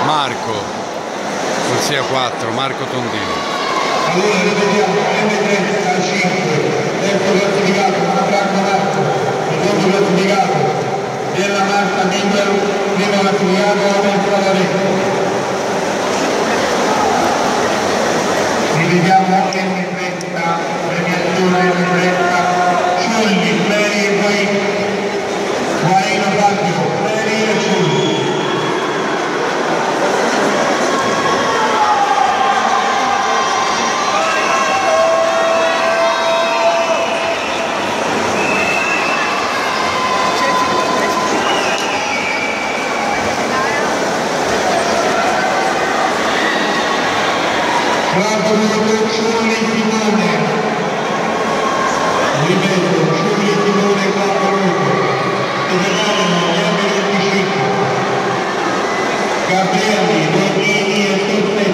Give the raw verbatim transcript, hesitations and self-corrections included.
Marco, corsia quattro, Marco Tondino. Allora ripetiamo, M trentacinque, terzo classificato, Franco Marco, secondo classificato, Della Marta Miguel, primo classificato, Open Flavaretto. Ripetiamo M trenta, premiazione M trenta, Ciulli, Fleri e Guaino, Guaino Fabio, Fleri e Ciulli. Quarto minuto Ciulli Simone, ripeto, Ciulli Simone quarto minuto, Federale M venticinque, Gabrielli